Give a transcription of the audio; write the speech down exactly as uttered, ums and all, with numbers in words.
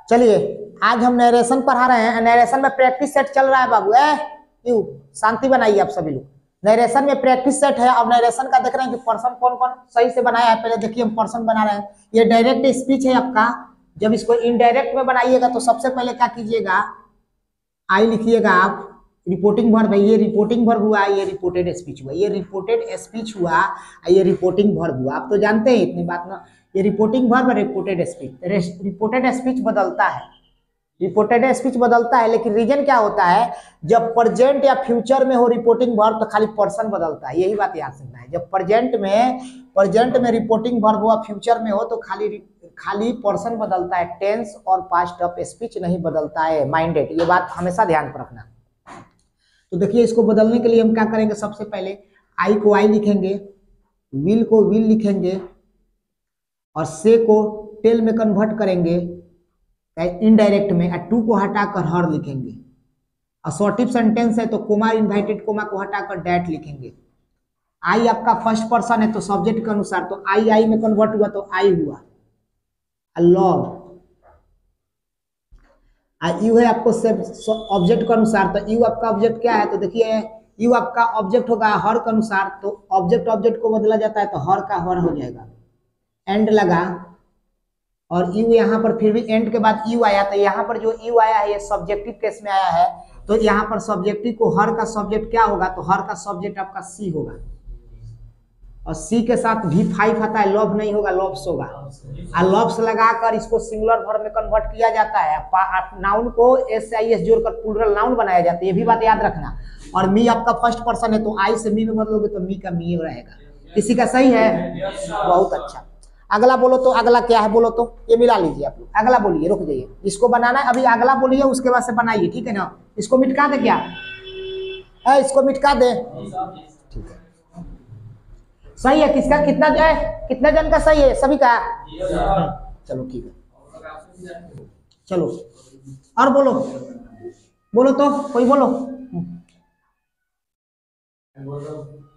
चलिए आज हम नरेशन पढ़ा रहे हैं। नरेशन में प्रैक्टिस सेट चल रहा है बाबू। ए क्यों शांति बनाइए आप सभी लोग। नरेशन में प्रैक्टिस सेट है। अब नरेशन का देख रहे हैं कि पर्सन कौन कौन सही से बनाया है। पहले देखिए हम पर्सन बना रहे हैं। ये डायरेक्ट स्पीच है आपका। जब इसको इनडायरेक्ट में बनाइएगा तो सबसे पहले क्या कीजिएगा, आई लिखिएगा आप। रिपोर्टिंग वर्ब है, ये रिपोर्टिंग वर्ब हुआ, ये रिपोर्टेड स्पीच हुआ, ये रिपोर्टेड स्पीच हुआ, ये रिपोर्टिंग वर्ब हुआ। आप तो जानते हैं इतनी बात ना। ये reporting verb, reported speech. Reported speech बदलता है, रिपोर्टेड स्पीच बदलता है, लेकिन रीजन क्या होता है, जब प्रेजेंट या फ्यूचर में हो रिपोर्टिंग वर्ब तो खाली पर्सन बदलता है। यही बात याद रखना है। जब प्रेजेंट में प्रेजेंट में रिपोर्टिंग वर्ब हो, फ्यूचर में हो तो खाली खाली पर्सन बदलता है, टेंस और पास्ट ऑफ स्पीच नहीं बदलता है। माइंडेड, ये बात हमेशा ध्यान पर रखना। तो देखिए इसको बदलने के लिए हम क्या करेंगे, सबसे पहले आई को आई लिखेंगे, विल को विल लिखेंगे और से को टेल में कन्वर्ट करेंगे इनडायरेक्ट में, और टू को हटाकर हर लिखेंगे। असर्टिव सेंटेंस है तो कोमा इन्वाइटेड कोमा को हटाकर डैट लिखेंगे। आई आपका फर्स्ट पर्सन है तो सब्जेक्ट के अनुसार तो आई आई में कन्वर्ट हुआ तो आई हुआ। लव यू है आपको ऑब्जेक्ट के अनुसार तो यू आपका ऑब्जेक्ट क्या है, तो देखिए यू आपका ऑब्जेक्ट होगा हर के अनुसार, तो ऑब्जेक्ट ऑब्जेक्ट को बदला जाता है तो हर का हर हो जाएगा। एंड लगा और यू यहाँ पर फिर भी एंड के बाद यू आया, तो यहाँ पर जो यू आया है ये सब्जेक्टिव केस में आया है, तो यहाँ पर सब्जेक्टिव को हर का सब्जेक्ट क्या होगा, तो हर का सब्जेक्ट आपका सी होगा और सी के साथ भी फाइव आता है, लव नहीं होगा, लव्स होगा। और लव्स लगाकर इसको सिंगुलर वर्ब में कन्वर्ट किया जाता है। नाउन को एस आई एस जोड़कर प्लूरल नाउन बनाया जाता है, ये भी बात याद रखना। और मी आपका फर्स्ट पर्सन है तो आई से मी में बदलोगे तो मी का मी रहेगा। किसी का सही है? बहुत अच्छा। अगला बोलो तो अगला क्या है बोलो तो, ये मिला लीजिए आप लोग। अगला बोलिए, रुक जाइए, इसको बनाना है अभी। अगला बोलिए उसके बाद से बनाइए, ठीक है ना। इसको मिटका दे क्या है, इसको मिटका दे, ठीक है। सही है किसका, कितना जो है, कितने जन का सही है, सभी का? चलो ठीक है, चलो और बोलो, बोलो तो कोई बोलो।